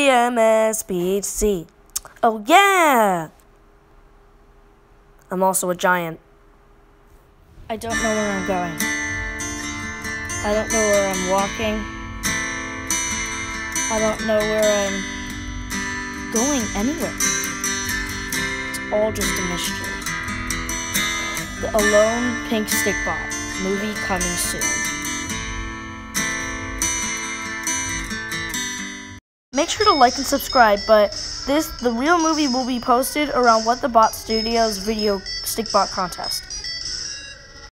GMSPC. Oh yeah! I'm also a giant. I don't know where I'm going. I don't know where I'm walking. I don't know where I'm going anywhere. It's all just a mystery. The Alone Pink Stickbot movie coming soon. Make sure to like and subscribe, but the real movie will be posted around What the Bot Studios video Stickbot contest.